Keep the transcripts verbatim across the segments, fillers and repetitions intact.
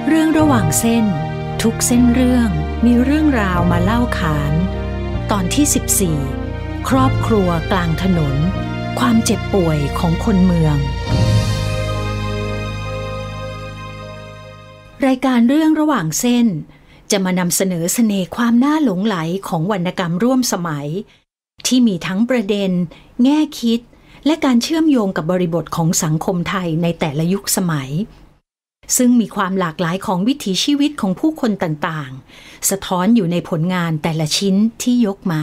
เรื่องระหว่างเส้นทุกเส้นเรื่องมีเรื่องราวมาเล่าขานตอนที่สิบสี่ครอบครัวกลางถนนความเจ็บป่วยของคนเมืองรายการเรื่องระหว่างเส้นจะมานำเสนอเสน่ห์ความน่าหลงไหลของวรรณกรรมร่วมสมัยที่มีทั้งประเด็นแง่คิดและการเชื่อมโยงกับบริบทของสังคมไทยในแต่ละยุคสมัยซึ่งมีความหลากหลายของวิถีชีวิตของผู้คนต่างๆสะท้อนอยู่ในผลงานแต่ละชิ้นที่ยกมา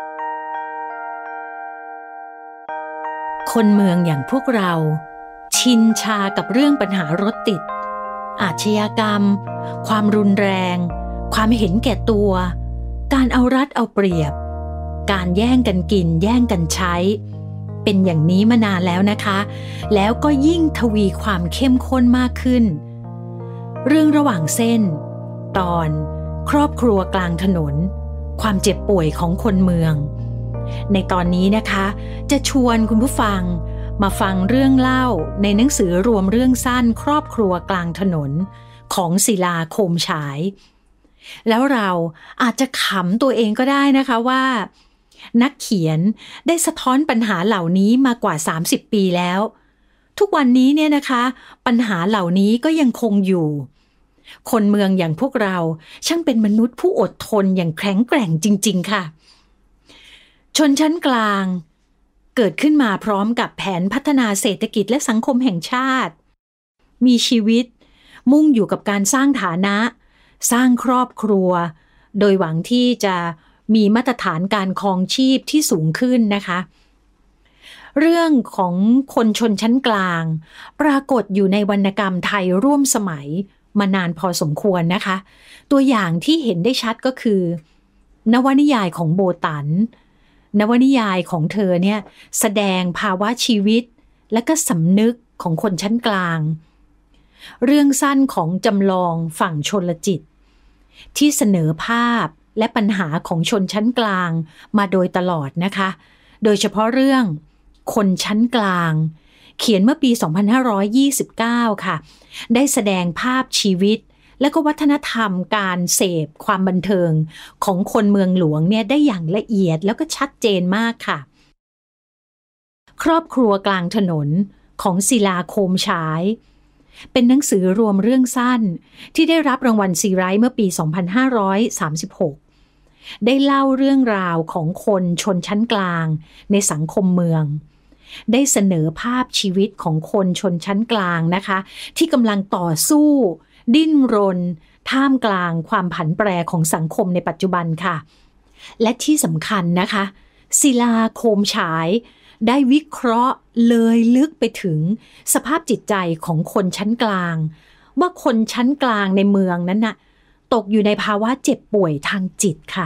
คนเมืองอย่างพวกเราชินชากับเรื่องปัญหารถติดอาชญากรรมความรุนแรงความเห็นแก่ตัวการเอารัดเอาเปรียบการแย่งกันกินแย่งกันใช้เป็นอย่างนี้มานานแล้วนะคะแล้วก็ยิ่งทวีความเข้มข้นมากขึ้นเรื่องระหว่างเส้นตอนครอบครัวกลางถนนความเจ็บป่วยของคนเมืองในตอนนี้นะคะจะชวนคุณผู้ฟังมาฟังเรื่องเล่าในหนังสือรวมเรื่องสั้นครอบครัวกลางถนนของศิลาโคมฉายแล้วเราอาจจะขำตัวเองก็ได้นะคะว่านักเขียนได้สะท้อนปัญหาเหล่านี้มากว่าสามสิบปีแล้วทุกวันนี้เนี่ยนะคะปัญหาเหล่านี้ก็ยังคงอยู่คนเมืองอย่างพวกเราช่างเป็นมนุษย์ผู้อดทนอย่างแข็งแกร่งจริงๆค่ะชนชั้นกลางเกิดขึ้นมาพร้อมกับแผนพัฒนาเศรษฐกิจและสังคมแห่งชาติมีชีวิตมุ่งอยู่กับการสร้างฐานะสร้างครอบครัวโดยหวังที่จะมีมาตรฐานการครองชีพที่สูงขึ้นนะคะเรื่องของคนชนชั้นกลางปรากฏอยู่ในวรรณกรรมไทยร่วมสมัยมานานพอสมควรนะคะตัวอย่างที่เห็นได้ชัดก็คือนวนิยายของโบตันนวนิยายของเธอเนี่ยแสดงภาวะชีวิตและก็สำนึกของคนชั้นกลางเรื่องสั้นของจำลองฝั่งชลจิตที่เสนอภาพและปัญหาของชนชั้นกลางมาโดยตลอดนะคะโดยเฉพาะเรื่องคนชั้นกลางเขียนเมื่อปีสองพันห้าร้อยยี่สิบเก้าค่ะได้แสดงภาพชีวิตและก็วัฒนธรรมการเสพความบันเทิงของคนเมืองหลวงเนี่ยได้อย่างละเอียดแล้วก็ชัดเจนมากค่ะครอบครัวกลางถนนของศิลาโคมฉายเป็นหนังสือรวมเรื่องสั้นที่ได้รับรางวัลซีไรต์เมื่อปีสองพันห้าร้อยสามสิบหกได้เล่าเรื่องราวของคนชนชั้นกลางในสังคมเมืองได้เสนอภาพชีวิตของคนชนชั้นกลางนะคะที่กำลังต่อสู้ดิ้นรนท่ามกลางความผันแปรของสังคมในปัจจุบันค่ะและที่สำคัญนะคะศิลาโคมฉายได้วิเคราะห์เลยลึกไปถึงสภาพจิตใจของคนชั้นกลางว่าคนชั้นกลางในเมืองนั้นน่ะตกอยู่ในภาวะเจ็บป่วยทางจิตค่ะ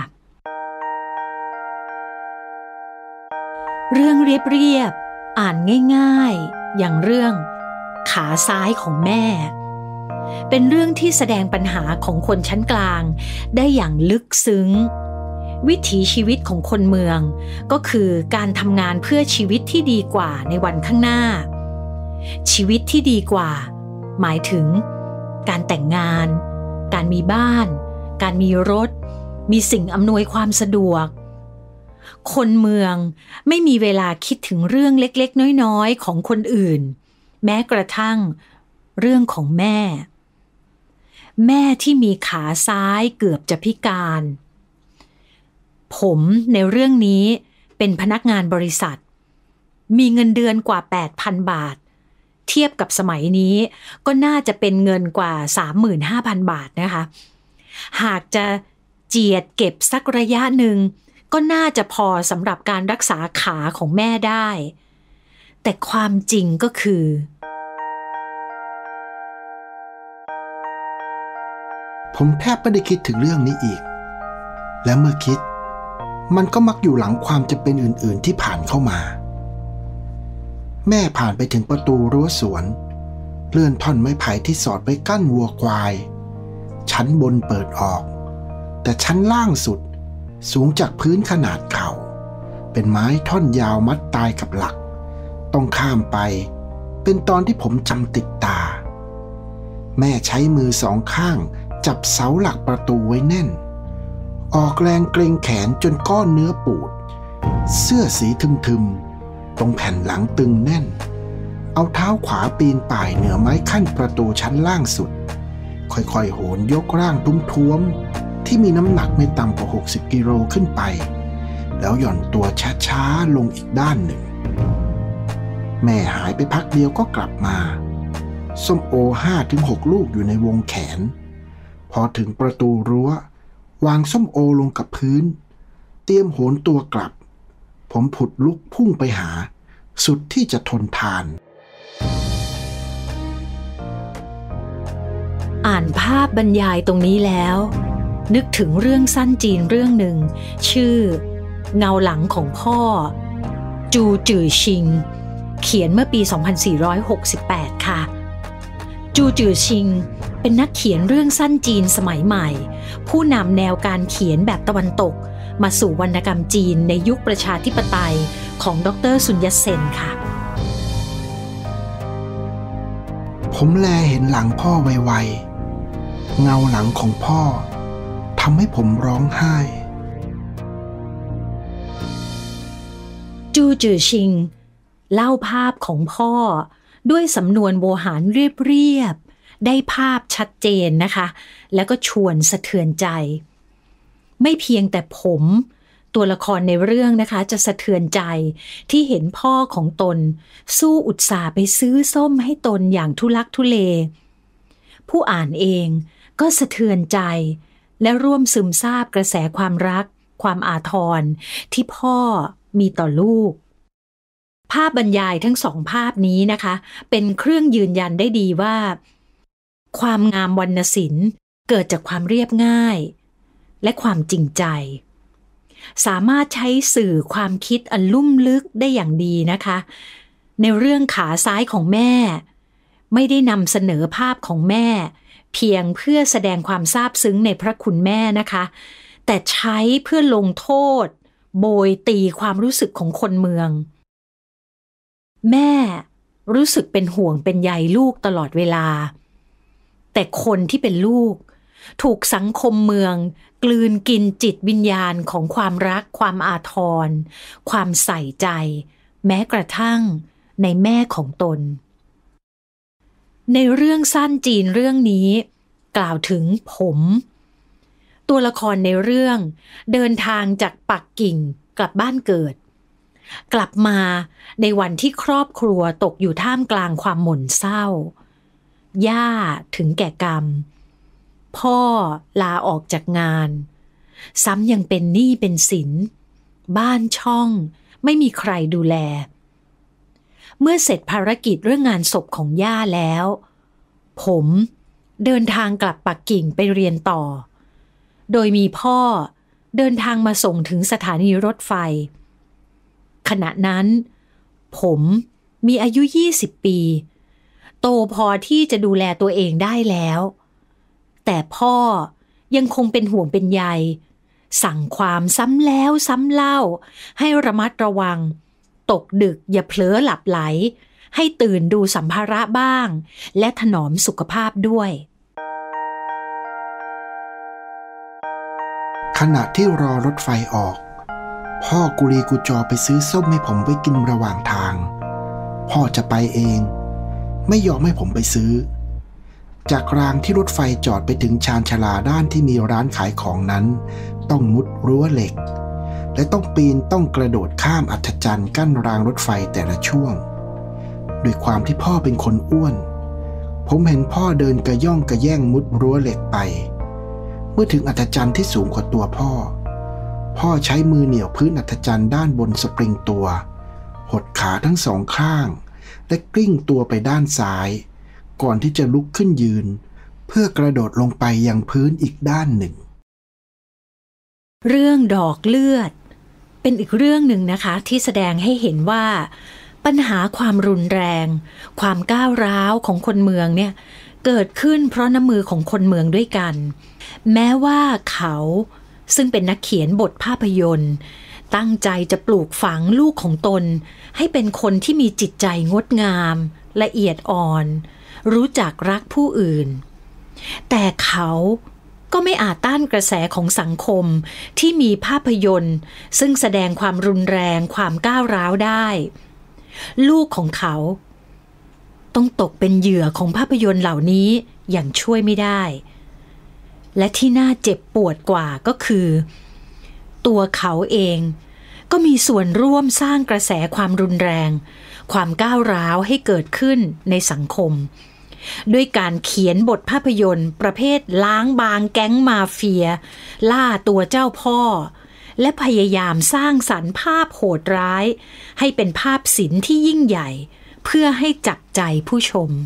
เรื่องเรียบๆอ่านง่ายๆอย่างเรื่องขาซ้ายของแม่เป็นเรื่องที่แสดงปัญหาของคนชั้นกลางได้อย่างลึกซึ้งวิถีชีวิตของคนเมืองก็คือการทำงานเพื่อชีวิตที่ดีกว่าในวันข้างหน้าชีวิตที่ดีกว่าหมายถึงการแต่งงานการมีบ้านการมีรถมีสิ่งอำนวยความสะดวกคนเมืองไม่มีเวลาคิดถึงเรื่องเล็กๆน้อยๆของคนอื่นแม้กระทั่งเรื่องของแม่แม่ที่มีขาซ้ายเกือบจะพิการผมในเรื่องนี้เป็นพนักงานบริษัทมีเงินเดือนกว่า แปดพัน บาทเทียบกับสมัยนี้ก็น่าจะเป็นเงินกว่า สามหมื่นห้าพัน บาทนะคะหากจะเจียดเก็บสักระยะหนึ่งก็น่าจะพอสำหรับการรักษาขาของแม่ได้แต่ความจริงก็คือผมแทบไม่ได้คิดถึงเรื่องนี้อีกและเมื่อคิดมันก็มักอยู่หลังความจำเป็นอื่นๆที่ผ่านเข้ามาแม่ผ่านไปถึงประตูรั้วสวนเลื่อนท่อนไม้ไผ่ที่สอดไว้กั้นวัวควายชั้นบนเปิดออกแต่ชั้นล่างสุดสูงจากพื้นขนาดเข่าเป็นไม้ท่อนยาวมัดตายกับหลักต้องข้ามไปเป็นตอนที่ผมจำติดตาแม่ใช้มือสองข้างจับเสาหลักประตูไว้แน่นออกแรงเกรงแขนจนก้อนเนื้อปูดเสื้อสีทึมๆตรงแผ่นหลังตึงแน่นเอาเท้าขวาปีนป่ายเหนือไม้ขั้นประตูชั้นล่างสุดค่อยๆโหนยกร่างท้วมๆที่มีน้ำหนักไม่ต่ำกว่าหกสิบกิโลขึ้นไปแล้วหย่อนตัวช้าๆลงอีกด้านหนึ่งแม่หายไปพักเดียวก็กลับมาส้มโอ ห้าถึงหก ลูกอยู่ในวงแขนพอถึงประตูรั้ววางส้มโอลงกับพื้นเตรียมโหนตัวกลับผมผุดลุกพุ่งไปหาสุดที่จะทนทานอ่านภาพบรรยายตรงนี้แล้วนึกถึงเรื่องสั้นจีนเรื่องหนึ่งชื่อเงาหลังของพ่อจูจื่อชิงเขียนเมื่อปี สองพันสี่ร้อยหกสิบแปด ค่ะจูจื่อชิงเป็นนักเขียนเรื่องสั้นจีนสมัยใหม่ผู้นำแนวการเขียนแบบตะวันตกมาสู่วรรณกรรมจีนในยุคประชาธิปไตยของดร.ซุนยัตเซนค่ะผมแลเห็นหลังพ่อไวๆเงาหลังของพ่อทำให้ผมร้องไห้จูจื่อชิงเล่าภาพของพ่อด้วยสำนวนโวหารเรียบๆได้ภาพชัดเจนนะคะแล้วก็ชวนสะเทือนใจไม่เพียงแต่ผมตัวละครในเรื่องนะคะจะสะเทือนใจที่เห็นพ่อของตนสู้อุตส่าห์ไปซื้อส้มให้ตนอย่างทุลักทุเลผู้อ่านเองก็สะเทือนใจและร่วมซึมซาบกระแสความรักความอาทรที่พ่อมีต่อลูกภาพบรรยายทั้งสองภาพนี้นะคะเป็นเครื่องยืนยันได้ดีว่าความงามวรรณศิลป์เกิดจากความเรียบง่ายและความจริงใจสามารถใช้สื่อความคิดอันลุ่มลึกได้อย่างดีนะคะในเรื่องขาซ้ายของแม่ไม่ได้นำเสนอภาพของแม่เพียงเพื่อแสดงความซาบซึ้งในพระคุณแม่นะคะแต่ใช้เพื่อลงโทษโบยตีความรู้สึกของคนเมืองแม่รู้สึกเป็นห่วงเป็นใยลูกตลอดเวลาแต่คนที่เป็นลูกถูกสังคมเมืองกลืนกินจิตวิญญาณของความรักความอาทรความใส่ใจแม้กระทั่งในแม่ของตนในเรื่องสั้นจีนเรื่องนี้กล่าวถึงผมตัวละครในเรื่องเดินทางจากปักกิ่งกลับบ้านเกิดกลับมาในวันที่ครอบครัวตกอยู่ท่ามกลางความหม่นเศร้าย่าถึงแก่กรรมพ่อลาออกจากงานซ้ำยังเป็นหนี้เป็นสินบ้านช่องไม่มีใครดูแลเมื่อเสร็จภารกิจเรื่องงานศพของย่าแล้วผมเดินทางกลับปักกิ่งไปเรียนต่อโดยมีพ่อเดินทางมาส่งถึงสถานีรถไฟขณะนั้นผมมีอายุยี่สิบปีโตพอที่จะดูแลตัวเองได้แล้วแต่พ่อยังคงเป็นห่วงเป็นใยสั่งความซ้ำแล้วซ้ำเล่าให้ระมัดระวังตกดึกอย่าเผลอหลับไหลให้ตื่นดูสัมภาระบ้างและถนอมสุขภาพด้วยขณะที่รอรถไฟออกพ่อกุลีกุจอไปซื้อส้มให้ผมไว้กินระหว่างทางพ่อจะไปเองไม่ยอมให้ผมไปซื้อจากรางที่รถไฟจอดไปถึงชานชาลาด้านที่มีร้านขายของนั้นต้องมุดรั้วเหล็กและต้องปีนต้องกระโดดข้ามอัฐจันทร์กั้นรางรถไฟแต่ละช่วงด้วยความที่พ่อเป็นคนอ้วนผมเห็นพ่อเดินกระย่องกระแย่งมุดรั้วเหล็กไปเมื่อถึงอัฐจันทร์ที่สูงกว่าตัวพ่อพ่อใช้มือเหนี่ยวพื้นอัฐจันทร์ด้านบนสปริงตัวหดขาทั้งสองข้างและกลิ้งตัวไปด้านซ้ายก่อนที่จะลุกขึ้นยืนเพื่อกระโดดลงไปยังพื้นอีกด้านหนึ่งเรื่องดอกเลือดเป็นอีกเรื่องหนึ่งนะคะที่แสดงให้เห็นว่าปัญหาความรุนแรงความก้าวร้าวของคนเมืองเนี่ยเกิดขึ้นเพราะน้ำมือของคนเมืองด้วยกันแม้ว่าเขาซึ่งเป็นนักเขียนบทภาพยนตร์ตั้งใจจะปลูกฝังลูกของตนให้เป็นคนที่มีจิตใจงดงามละเอียดอ่อนรู้จักรักผู้อื่นแต่เขาก็ไม่อาจต้านกระแสของสังคมที่มีภาพยนตร์ซึ่งแสดงความรุนแรงความก้าวร้าวได้ลูกของเขาต้องตกเป็นเหยื่อของภาพยนตร์เหล่านี้อย่างช่วยไม่ได้และที่น่าเจ็บปวดกว่าก็คือตัวเขาเองก็มีส่วนร่วมสร้างกระแสความรุนแรงความก้าวร้าวให้เกิดขึ้นในสังคมด้วยการเขียนบทภาพยนตร์ประเภทล้างบางแก๊งมาเฟียล่าตัวเจ้าพ่อและพยายามสร้างสรรค์ภาพโหดร้ายให้เป็นภาพศิลป์ที่ยิ่งใหญ่เพื่อให้จับใจผู้ชม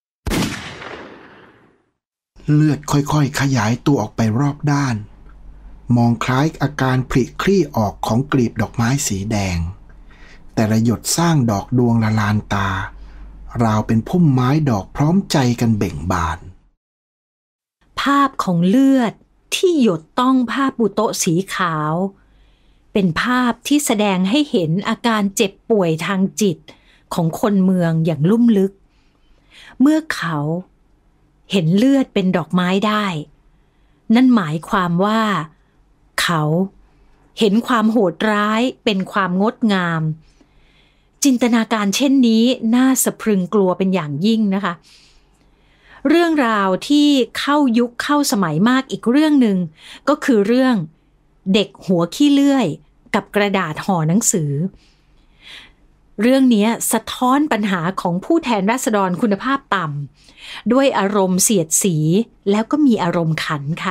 เลือดค่อยๆขยายตัวออกไปรอบด้านมองคล้ายอาการผลิคลี่ออกของกลีบดอกไม้สีแดงแต่ละหยดสร้างดอกดวงละลานตาราวเป็นพุ่มไม้ดอกพร้อมใจกันเบ่งบานภาพของเลือดที่หยดต้องผ้าปูโต๊ะสีขาวเป็นภาพที่แสดงให้เห็นอาการเจ็บป่วยทางจิตของคนเมืองอย่างลุ่มลึกเมื่อเขาเห็นเลือดเป็นดอกไม้ได้นั่นหมายความว่าเขาเห็นความโหดร้ายเป็นความงดงามจินตนาการเช่นนี้น่าสะพรึงกลัวเป็นอย่างยิ่งนะคะเรื่องราวที่เข้ายุคเข้าสมัยมากอีกเรื่องหนึ่งก็คือเรื่องเด็กหัวขี้เลื่อยกับกระดาษห่อหนังสือเรื่องนี้สะท้อนปัญหาของผู้แทนราษฎรคุณภาพต่ำด้วยอารมณ์เสียดสีแล้วก็มีอารมณ์ขันค่ะ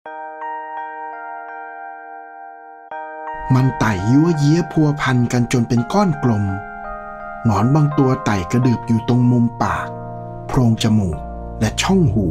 มันไต่ยั่วเยี้ยพัวพันกันจนเป็นก้อนกลมหนอนบางตัวไต่กระดึบอยู่ตรงมุมปากโพรงจมูกและช่องหู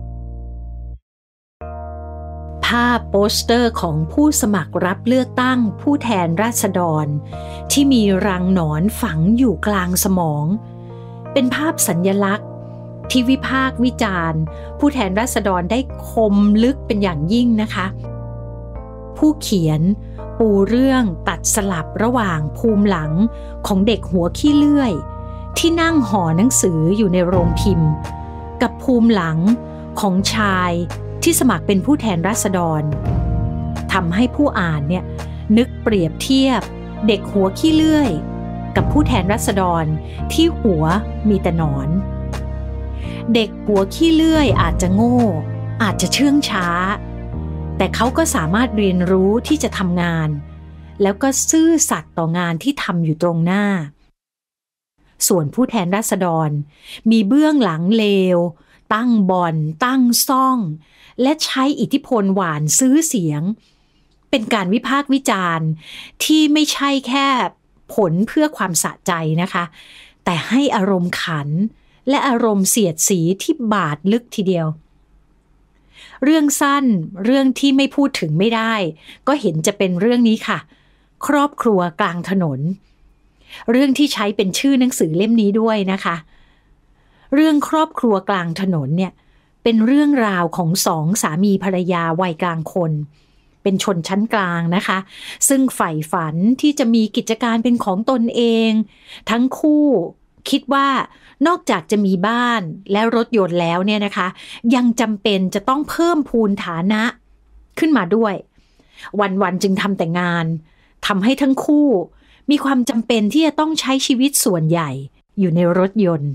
ภาพโปสเตอร์ของผู้สมัครรับเลือกตั้งผู้แทนราษฎรที่มีรังหนอนฝังอยู่กลางสมองเป็นภาพสัญลักษณ์ที่วิพากษ์วิจารณ์ผู้แทนราษฎรได้คมลึกเป็นอย่างยิ่งนะคะผู้เขียนปูเรื่องตัดสลับระหว่างภูมิหลังของเด็กหัวขี้เลื่อยที่นั่งห่อหนังสืออยู่ในโรงพิมพ์กับภูมิหลังของชายที่สมัครเป็นผู้แทนราษฎรทำให้ผู้อ่านเนี่ยนึกเปรียบเทียบเด็กหัวขี้เลื่อยกับผู้แทนราษฎรที่หัวมีแต่หนอนเด็กหัวขี้เลื่อยอาจจะโง่อาจจะเชื่องช้าแต่เขาก็สามารถเรียนรู้ที่จะทำงานแล้วก็ซื่อสัตย์ต่องานที่ทำอยู่ตรงหน้าส่วนผู้แทนราษฎรมีเบื้องหลังเลวตั้งบ่อนตั้งซ่องและใช้อิทธิพลหวานซื้อเสียงเป็นการวิพากษ์วิจารณ์ที่ไม่ใช่แค่ผลเพื่อความสะใจนะคะแต่ให้อารมณ์ขันและอารมณ์เสียดสีที่บาดลึกทีเดียวเรื่องสั้นเรื่องที่ไม่พูดถึงไม่ได้ก็เห็นจะเป็นเรื่องนี้ค่ะครอบครัวกลางถนนเรื่องที่ใช้เป็นชื่อหนังสือเล่มนี้ด้วยนะคะเรื่องครอบครัวกลางถนนเนี่ยเป็นเรื่องราวของสองสามีภรรยาวัยกลางคนเป็นชนชั้นกลางนะคะซึ่งใฝ่ฝันที่จะมีกิจการเป็นของตนเองทั้งคู่คิดว่านอกจากจะมีบ้านและรถยนต์แล้วเนี่ยนะคะยังจำเป็นจะต้องเพิ่มพูนฐานะขึ้นมาด้วยวันๆจึงทำแต่งานทำให้ทั้งคู่มีความจำเป็นที่จะต้องใช้ชีวิตส่วนใหญ่อยู่ในรถยนต์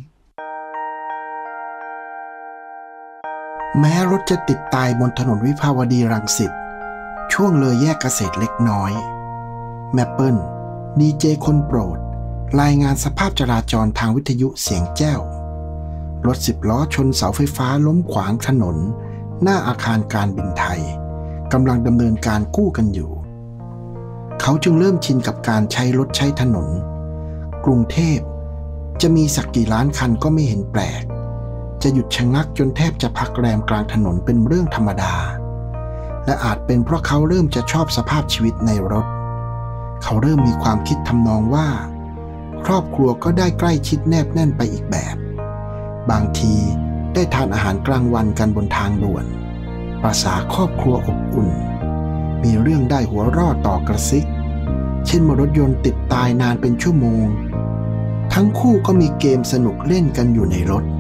แม้รถจะติดตายบนถนนวิภาวดีรังสิตช่วงเลยแยกเกษตรเล็กน้อยแมปเปิลดีเจคนโปรดรายงานสภาพจราจรทางวิทยุเสียงแจ้วรถสิบล้อชนเสาไฟฟ้าล้มขวางถนนหน้าอาคารการบินไทยกำลังดำเนินการกู้กันอยู่เขาจึงเริ่มชินกับการใช้รถใช้ถนนกรุงเทพจะมีสักกี่ล้านคันก็ไม่เห็นแปลกจะหยุดชะงักจนแทบจะพักแรมกลางถนนเป็นเรื่องธรรมดาและอาจเป็นเพราะเขาเริ่มจะชอบสภาพชีวิตในรถเขาเริ่มมีความคิดทำนองว่าครอบครัวก็ได้ใกล้ชิดแนบแน่นไปอีกแบบบางทีได้ทานอาหารกลางวันกันบนทางด่วนประสาครอบครัวอบอุ่นมีเรื่องได้หัวเราะต่อกระซิกเช่นเมื่อรถยนต์ติดตายนานเป็นชั่วโมงทั้งคู่ก็มีเกมสนุกเล่นกันอยู่ในรถ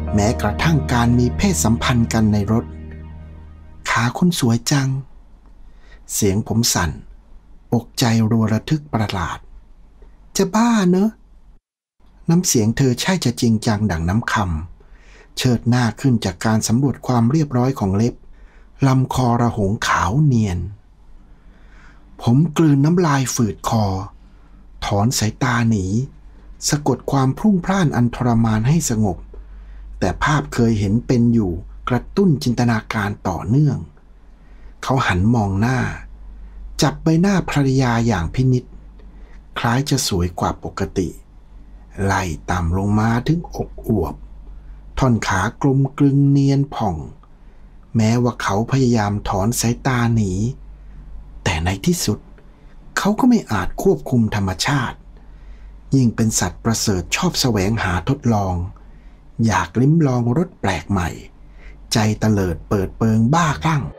แม้กระทั่งการมีเพศสัมพันธ์กันในรถขาคนสวยจังเสียงผมสั่นอกใจรัวระทึกประหลาดจะบ้าเนอะน้ำเสียงเธอใช่จะจริงจังดั่งน้ำคำเชิดหน้าขึ้นจากการสำรวจความเรียบร้อยของเล็บลำคอระหงขาวเนียนผมกลืนน้ำลายฝืดคอถอนสายตาหนีสะกดความพรุ่งพล่านอันทรมานให้สงบแต่ภาพเคยเห็นเป็นอยู่กระตุ้นจินตนาการต่อเนื่องเขาหันมองหน้าจับใบหน้าภรรยาอย่างพินิจคล้ายจะสวยกว่าปกติไล่ต่ำลงมาถึงอกอวบท่อนขากลมกลึงเนียนผ่องแม้ว่าเขาพยายามถอนสายตาหนีแต่ในที่สุดเขาก็ไม่อาจควบคุมธรรมชาติยิ่งเป็นสัตว์ประเสริฐชอบแสวงหาทดลองอยากลิ้มลองรสแปลกใหม่ใจเตลิดเปิดเปิงบ้าคลั่ง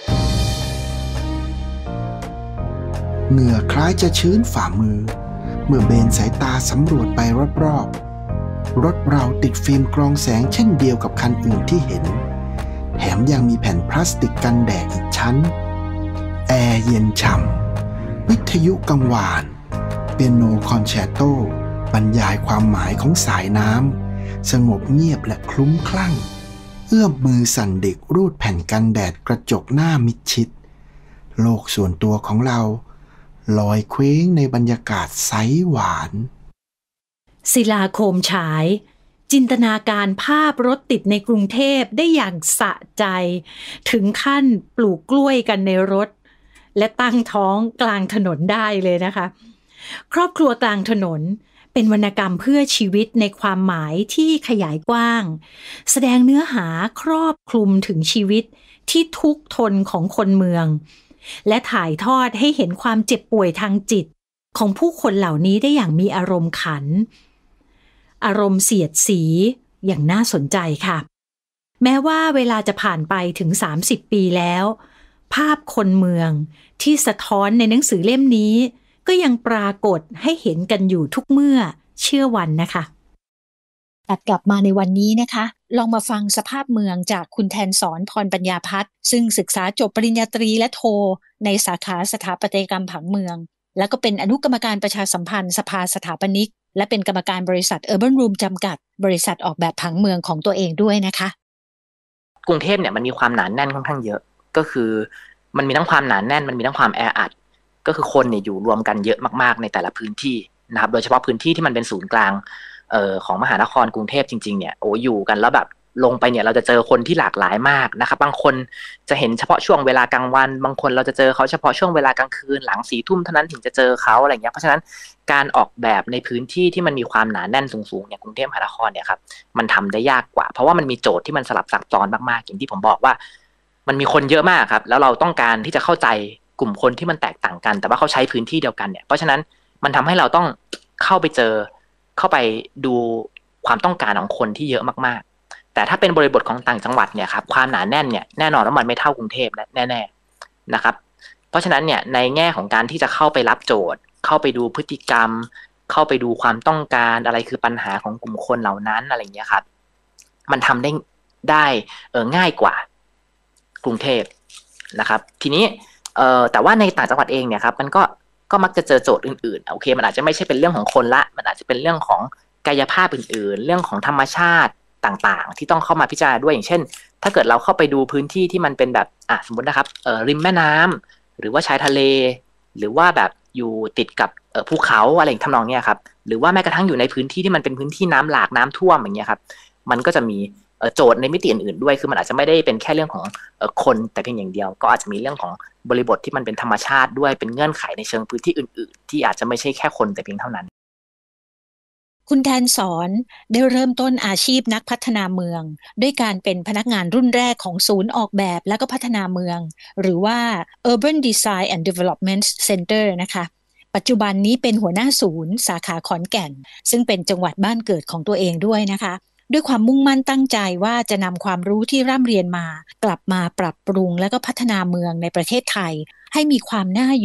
เหงื่อคล้ายจะชื้นฝ่ามือเมื่อเบนสายตาสำรวจไปรอบๆรถเราติดฟิล์มกรองแสงเช่นเดียวกับคันอื่นที่เห็นแถมยังมีแผ่นพลาสติกกันแดดอีกชั้นแอร์เย็นฉ่ำวิทยุกังวานเปียโนคอนแชร์โตบรรยายความหมายของสายน้ำสงบเงียบและคลุ้มคลั่งเอื้อมมือสั่นเด็กรูดแผ่นกันแดดกระจกหน้ามิดชิดโลกส่วนตัวของเราลอยเคว้งในบรรยากาศใสหวานศิลาโคมฉายจินตนาการภาพรถติดในกรุงเทพได้อย่างสะใจถึงขั้นปลูกกล้วยกันในรถและตั้งท้องกลางถนนได้เลยนะคะครอบครัวกลางถนนเป็นวรรณกรรมเพื่อชีวิตในความหมายที่ขยายกว้างแสดงเนื้อหาครอบคลุมถึงชีวิตที่ทุกข์ทนของคนเมืองและถ่ายทอดให้เห็นความเจ็บป่วยทางจิตของผู้คนเหล่านี้ได้อย่างมีอารมณ์ขันอารมณ์เสียดสีอย่างน่าสนใจค่ะแม้ว่าเวลาจะผ่านไปถึงสามสิบปีแล้วภาพคนเมืองที่สะท้อนในหนังสือเล่มนี้ก็ยังปรากฏให้เห็นกันอยู่ทุกเมื่อเชื่อวันนะคะตัดกลับมาในวันนี้นะคะลองมาฟังสภาพเมืองจากคุณแทนสอนพรปัญญาพัฒน์ซึ่งศึกษาจบปริญญาตรีและโทในสาขาสถาปัตยกรรมผังเมืองแล้วก็เป็นอนุกรรมการประชาสัมพันธ์สภาสถาปนิกและเป็นกรรมการบริษัท Urban Room จำกัดบริษัทออกแบบผังเมืองของตัวเองด้วยนะคะกรุงเทพเนี่ยมันมีความหนาแน่นค่อนข้างเยอะก็คือมันมีทั้งความหนาแน่นมันมีทั้งความแออัดก็คือคนเนี่ยอยู่รวมกันเยอะมากๆในแต่ละพื้นที่นะครับโดยเฉพาะพื้นที่ที่มันเป็นศูนย์กลางเอ่อของมหานครกรุงเทพจริงๆเนี่ยโอ้อยู่กันแล้วแบบลงไปเนี่ยเราจะเจอคนที่หลากหลายมากนะครับบางคนจะเห็นเฉพาะช่วงเวลากลางวันบางคนเราจะเจอเขาเฉพาะช่วงเวลากลางคืนหลังสี่ทุ่มเท่านั้นถึงจะเจอเขาอะไรเงี้ยเพราะฉะนั้นการออกแบบในพื้นที่ที่มันมีความหนาแน่นสูงๆเนี่ยกรุงเทพมหานครเนี่ยครับมันทำได้ยากกว่าเพราะว่ามันมีโจทย์ที่มันสลับซับซ้อนมากๆอย่างที่ผมบอกว่ามันมีคนเยอะมากครับแล้วเราต้องการที่จะเข้าใจกลุ่มคนที่มันแตกต่างกันแต่ว่าเขาใช้พื้นที่เดียวกันเนี่ยเพราะฉะนั้นมันทำให้เราต้องเข้าไปเจอเข้าไปดูความต้องการของคนที่เยอะมากๆแต่ถ้าเป็นบริบทของต่างจังหวัดเนี่ยครับความหนาแน่นเนี่ยแน่นอนว่ามันไม่เท่ากรุงเทพแน่ๆนะครับเพราะฉะนั้นเนี่ยในแง่ของการที่จะเข้าไปรับโจทย์เข้าไปดูพฤติกรรมเข้าไปดูความต้องการอะไรคือปัญหาของกลุ่มคนเหล่านั้นอะไรอย่างเงี้ยครับมันทำได้ได้เออง่ายกว่ากรุงเทพนะครับทีนี้เอ่อแต่ว่าในต่างจังหวัดเองเนี่ยครับมันก็ก็มักจะเจอโจทย์อื่นๆโอเคมันอาจจะไม่ใช่เป็นเรื่องของคนละมันอาจจะเป็นเรื่องของกายภาพอื่นๆเรื่องของธรรมชาติต่างๆที่ต้องเข้ามาพิจารณาด้วยอย่างเช่นถ้าเกิดเราเข้าไปดูพื้นที่ที่มันเป็นแบบอ่ะสมมตินะครับเอ่อริมแม่น้ำหรือว่าชายทะเลหรือว่าแบบอยู่ติดกับเอ่อภูเขาอะไรทำนองเนี้ยครับหรือว่าแม้กระทั่งอยู่ในพื้นที่ที่มันเป็นพื้นที่น้ำหลากน้ำท่วมอย่างเงี้ยครับมันก็จะมีโจทย์ในมิติอื่นๆด้วยคือมันอาจจะไม่ได้เป็นแค่เรื่องของคนแต่เพียงอย่างเดียวก็อาจจะมีเรื่องของบริบทที่มันเป็นธรรมชาติด้วยเป็นเงื่อนไขในเชิงพื้นที่อื่นๆที่อาจจะไม่ใช่แค่คนแต่เพียงเท่านั้นคุณแทนสอนได้เริ่มต้นอาชีพนักพัฒนาเมืองด้วยการเป็นพนักงานรุ่นแรกของศูนย์ออกแบบและก็พัฒนาเมืองหรือว่า Urban Design and Development Center นะคะปัจจุบันนี้เป็นหัวหน้าศูนย์สาขาขอนแก่นซึ่งเป็นจังหวัดบ้านเกิดของตัวเองด้วยนะคะด้วยความมุ่งมั่นตั้งใจว่าจะนำความรู้ที่ร่ำเรียนมากลับมาปรับปรุงและก็พัฒนาเมืองในประเทศไทยให้มีความน่าอยู่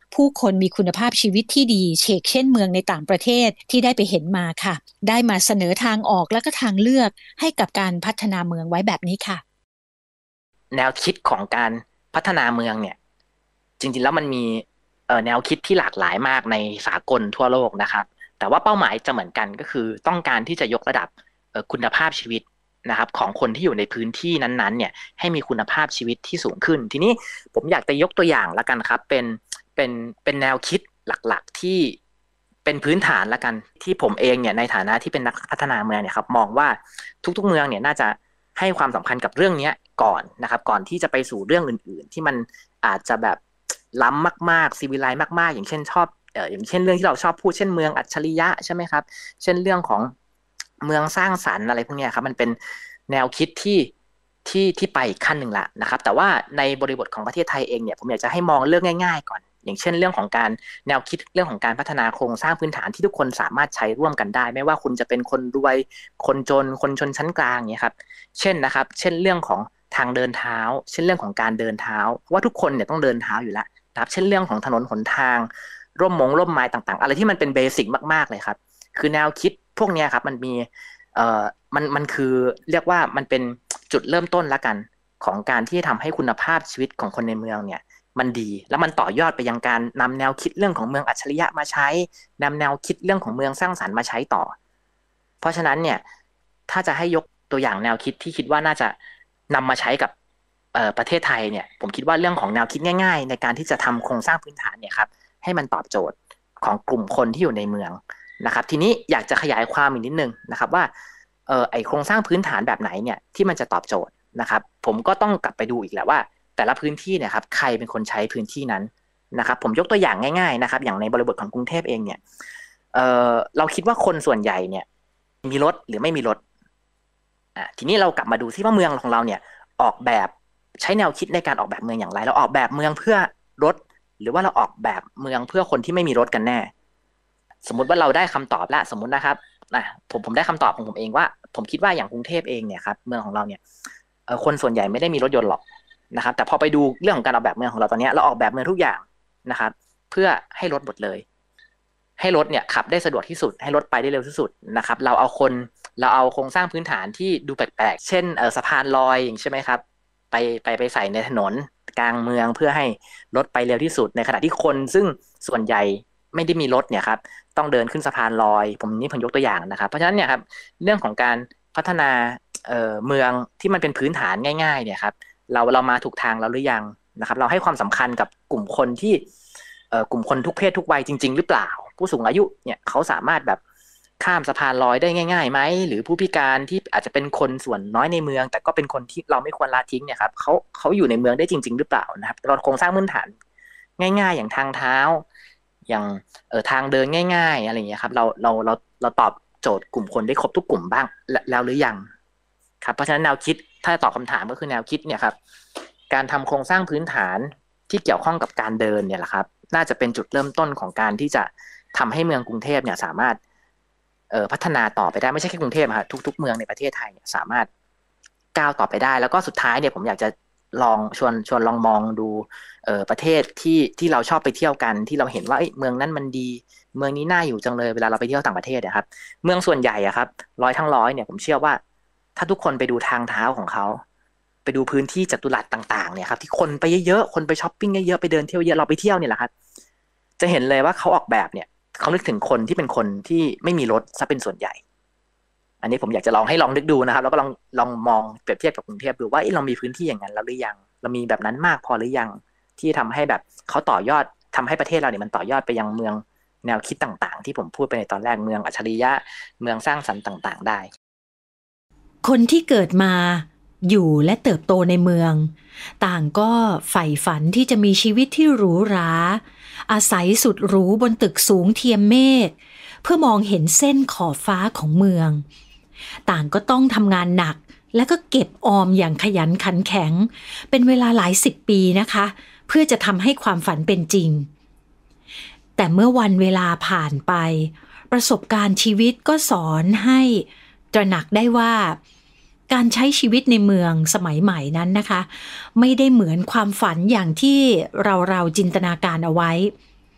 ผู้คนมีคุณภาพชีวิตที่ดีเชกเช่นเมืองในต่างประเทศที่ได้ไปเห็นมาค่ะได้มาเสนอทางออกและก็ทางเลือกให้กับการพัฒนาเมืองไว้แบบนี้ค่ะแนวคิดของการพัฒนาเมืองเนี่ยจริงๆแล้วมันมีเอ่อแนวคิดที่หลากหลายมากในสากลทั่วโลกนะครับแต่ว่าเป้าหมายจะเหมือนกันก็คือต้องการที่จะยกระดับเอ่อคุณภาพชีวิตนะครับของคนที่อยู่ในพื้นที่นั้นๆเนี่ยให้มีคุณภาพชีวิตที่สูงขึ้นทีนี้ผมอยากจะยกตัวอย่างละกันครับเป็นเป็นเป็นแนวคิดหลักๆที่เป็นพื้นฐานละกันที่ผมเองเนี่ยในฐานะที่เป็นนักพัฒนาเมืองเนี่ยครับมองว่าทุกๆเมืองเนี่ยน่าจะให้ความสำคัญกับเรื่องนี้ก่อนนะครับก่อนที่จะไปสู่เรื่องอื่นๆที่มันอาจจะแบบล้ำมากๆซีวิไลซ์มากๆอย่างเช่นชอบเอ่ออย่างเช่นเรื่องที่เราชอบพูดเช่นเมืองอัจฉริยะใช่ไหมครับเช่นเรื่องของเมืองสร้างสรรค์อะไรพวกนี้ครับมันเป็นแนวคิดที่ที่ที่ไปอีกขั้นหนึ่งละนะครับแต่ว่าในบริบทของประเทศไทยเองเนี่ยผมอยากจะให้มองเรื่องง่ายๆก่อนอย่างเช่นเรื่องของการแนวคิดเรื่องของการพัฒนาโครงสร้างพื้นฐานที่ทุกคนสามารถใช้ร่วมกันได้ไม่ว่าคุณจะเป็นคนรวยคนจนคนชนชั้นกลางเนี่ยครับเช่นนะครับเช่นเรื่องของทางเดินเท้าเช่นเรื่องของการเดินเท้าเพราะว่าทุกคนเนี่ยต้องเดินเท้าอยู่แล้วนะครับเช่นเรื่องของถนนหนทางร่มมงร่มไม้ต่างๆอะไรที่มันเป็นเบสิกมากๆเลยครับคือแนวคิดพวกนี้ครับมันมีเอ่อมันมันคือเรียกว่ามันเป็นจุดเริ่มต้นละกันของการที่ทำให้คุณภาพชีวิตของคนในเมืองเนี่ยมันดีแล้วมันต่อยอดไปยังการนำแนวคิดเรื่องของเมืองอัจฉริยะมาใช้นำแนวคิดเรื่องของเมืองสร้างสรรค์มาใช้ต่อเพราะฉะนั้นเนี่ยถ้าจะให้ยกตัวอย่างแนวคิดที่คิดว่าน่าจะนำมาใช้กับประเทศไทยเนี่ยผมคิดว่าเรื่องของแนวคิดง่ายๆในการที่จะทำโครงสร้างพื้นฐานเนี่ยครับให้มันตอบโจทย์ของกลุ่มคนที่อยู่ในเมืองนะครับทีนี้อยากจะขยายความอีกนิดนึงนะครับว่าเออไอโครงสร้างพื้นฐานแบบไหนเนี่ยที่มันจะตอบโจทย์นะครับผมก็ต้องกลับไปดูอีกแหละว่าแต่ละพื้นที่เนี่ยครับใครเป็นคนใช้พื้นที่นั้นนะครับผมยกตัวอย่างง่ายๆนะครับอย่างในบริบทของกรุงเทพเองเนี่ยเออเราคิดว่าคนส่วนใหญ่เนี่ยมีรถหรือไม่มีรถอ่ะทีนี้เรากลับมาดูซิว่าเมืองของเราเนี่ยออกแบบใช้แนวคิดในการออกแบบเมืองอย่างไรเราออกแบบเมืองเพื่อรถหรือว่าเราออกแบบเมืองเพื่อคนที่ไม่มีรถกันแน่สมมุติว่าเราได้คำตอบแล้วสมมุตินะครับนะผมผมได้คำตอบของผมเองว่าผมคิดว่าอย่างกรุงเทพเองเนี่ยครับเมืองของเราเนี่ยเอ่อคนส่วนใหญ่ไม่ได้มีรถยนต์หรอกนะครับแต่พอไปดูเรื่องของการออกแบบเมืองของเราตอนนี้เราออกแบบเมืองทุกอย่างนะครับเพื่อให้รถหมดเลยให้รถเนี่ยขับได้สะดวกที่สุดให้รถไปได้เร็วที่สุดนะครับเราเอาคนเราเอาโครงสร้างพื้นฐานที่ดูแปลกๆเช่นเอ่อสะพานลอยอย่างใช่ไหมครับไปไปไปใส่ในถนนกลางเมืองเพื่อให้รถไปเร็วที่สุดในขณะที่คนซึ่งส่วนใหญ่ไม่ได้มีรถเนี่ยครับต้องเดินขึ้นสะพานลอยผมนี่ผมยกตัวอย่างนะครับเพราะฉะนั้นเนี่ยครับเรื่องของการพัฒนาเอ่อเมืองที่มันเป็นพื้นฐานง่ายๆเนี่ยครับเราเรามาถูกทางแล้วหรือยังนะครับเราให้ความสำคัญกับกลุ่มคนที่เอ่อกลุ่มคนทุกเพศทุกวัยจริงๆหรือเปล่าผู้สูงอายุเนี่ยเขาสามารถแบบข้ามสะพานลอยได้ง่ายๆไหมหรือผู้พิการที่อาจจะเป็นคนส่วนน้อยในเมืองแต่ก็เป็นคนที่เราไม่ควรละทิ้งเนี่ยครับเขาเขาอยู่ในเมืองได้จริงๆหรือเปล่านะครับเราโครงสร้างพื้นฐานง่ายๆอย่างทางเท้าอย่างเอ่อทางเดินง่ายๆอะไรอย่างเงี้ยครับเราเราเราเราตอบโจทย์กลุ่มคนได้ครบทุกกลุ่มบ้างแล้วหรือยังครับเพราะฉะนั้นแนวคิดถ้าตอบคำถามก็คือแนวคิดเนี่ยครับการทำโครงสร้างพื้นฐานที่เกี่ยวข้องกับการเดินเนี่ยแหละครับน่าจะเป็นจุดเริ่มต้นของการที่จะทำให้เมืองกรุงเทพเนี่ยสามารถเอ่อพัฒนาต่อไปได้ไม่ใช่แค่กรุงเทพครับทุกๆเมืองในประเทศไทยเนี่ยสามารถก้าวต่อไปได้แล้วก็สุดท้ายเนี่ยผมอยากจะลองชวนชวนลองมองดูเอ่อประเทศที่ที่เราชอบไปเที่ยวกันที่เราเห็นว่าเอ้ยเมืองนั้นมันดีเมืองนี้น่าอยู่จังเลยเวลาเราไปเที่ยวต่างประเทศนะครับเมืองส่วนใหญ่อะครับร้อยทั้งร้อยเนี่ยผมเชื่อว่าถ้าทุกคนไปดูทางเท้าของเขาไปดูพื้นที่จัตุรัสต่างๆเนี่ยครับที่คนไปเยอะๆคนไปช้อปปิ้งเยอะๆไปเดินเที่ยวเยอะเราไปเที่ยวเนี่ยแหละครับจะเห็นเลยว่าเขาออกแบบเนี่ยเขานึกถึงคนที่เป็นคนที่ไม่มีรถซะเป็นส่วนใหญ่อันนี้ผมอยากจะลองให้ลองนึกดูนะครับแล้วก็ลองลองมองเปรียบเทียบกับกรุงเทพดูว่าเรามีพื้นที่อย่างนั้นแล้วหรือยังเรามีแบบนั้นมากพอหรือยังที่ทำให้แบบเขาต่อยอดทำให้ประเทศเราเนี่ยมันต่อยอดไปยังเมืองแนวคิดต่างๆที่ผมพูดไปในตอนแรกเมืองอัจฉริยะเมืองสร้างสรรค์ต่างๆได้คนที่เกิดมาอยู่และเติบโตในเมืองต่างก็ใฝ่ฝันที่จะมีชีวิตที่หรูหราอาศัยสุดหรูบนตึกสูงเทียมเมฆเพื่อมองเห็นเส้นขอบฟ้าของเมืองต่างก็ต้องทำงานหนักและก็เก็บออมอย่างขยันขันแข็งเป็นเวลาหลายสิบปีนะคะเพื่อจะทำให้ความฝันเป็นจริงแต่เมื่อวันเวลาผ่านไปประสบการณ์ชีวิตก็สอนให้ตระหนักได้ว่าการใช้ชีวิตในเมืองสมัยใหม่นั้นนะคะไม่ได้เหมือนความฝันอย่างที่เราเราจินตนาการเอาไว้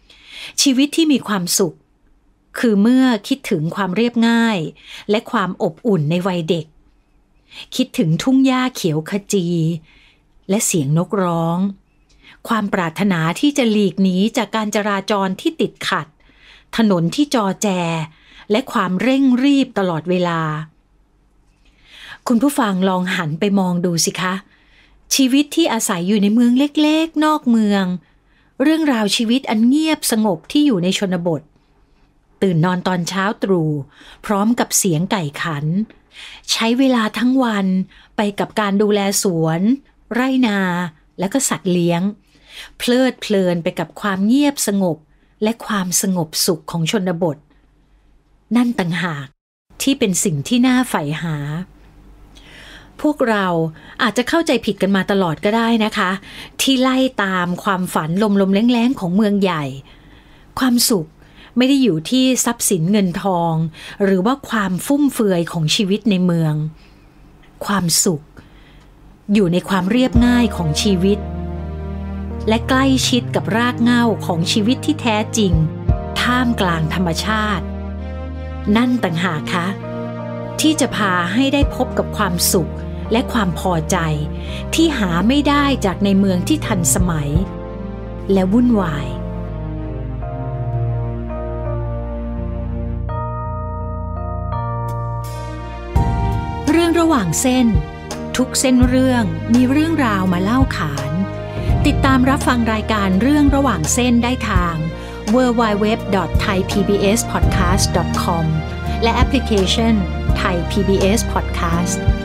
ชีวิตที่มีความสุขคือเมื่อคิดถึงความเรียบง่ายและความอบอุ่นในวัยเด็กคิดถึงทุ่งหญ้าเขียวขจีและเสียงนกร้องความปรารถนาที่จะหลีกหนีจากการจราจรที่ติดขัดถนนที่จอแจและความเร่งรีบตลอดเวลาคุณผู้ฟังลองหันไปมองดูสิคะชีวิตที่อาศัยอยู่ในเมืองเล็กๆนอกเมืองเรื่องราวชีวิตอันเงียบสงบที่อยู่ในชนบทตื่นนอนตอนเช้าตรู่พร้อมกับเสียงไก่ขันใช้เวลาทั้งวันไปกับการดูแลสวนไร่นาและก็สัตว์เลี้ยงเพลิดเพลินไปกับความเงียบสงบและความสงบสุขของชนบทนั่นต่างหากที่เป็นสิ่งที่น่าใฝ่หาพวกเราอาจจะเข้าใจผิดกันมาตลอดก็ได้นะคะที่ไล่ตามความฝันลมๆแล้งๆของเมืองใหญ่ความสุขไม่ได้อยู่ที่ทรัพย์สินเงินทองหรือว่าความฟุ่มเฟือยของชีวิตในเมืองความสุขอยู่ในความเรียบง่ายของชีวิตและใกล้ชิดกับรากเหง้าของชีวิตที่แท้จริงท่ามกลางธรรมชาตินั่นต่างหากคะที่จะพาให้ได้พบกับความสุขและความพอใจที่หาไม่ได้จากในเมืองที่ทันสมัยและวุ่นวายเรื่องระหว่างเส้นทุกเส้นเรื่องมีเรื่องราวมาเล่าขานติดตามรับฟังรายการเรื่องระหว่างเส้นได้ทาง ดับเบิลยู ดับเบิลยู ดับเบิลยู ดอท ไทย พี บี เอส พอดแคสต์ ดอท คอม และแอปพลิเคชัน Thai พี บี เอส Podcast